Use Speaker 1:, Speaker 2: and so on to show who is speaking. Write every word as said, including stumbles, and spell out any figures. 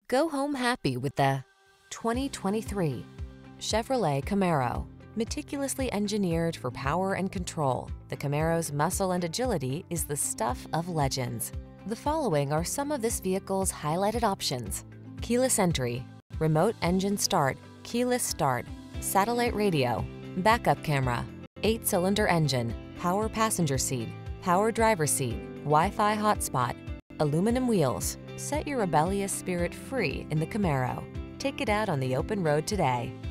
Speaker 1: Go home happy with the twenty twenty-three Chevrolet Camaro. Meticulously engineered for power and control, the Camaro's muscle and agility is the stuff of legends. The following are some of this vehicle's highlighted options: keyless entry, remote engine start, keyless start, satellite radio, backup camera, eight-cylinder engine, power passenger seat, power driver seat, Wi-Fi hotspot, aluminum wheels. Set your rebellious spirit free in the Camaro. Take it out on the open road today.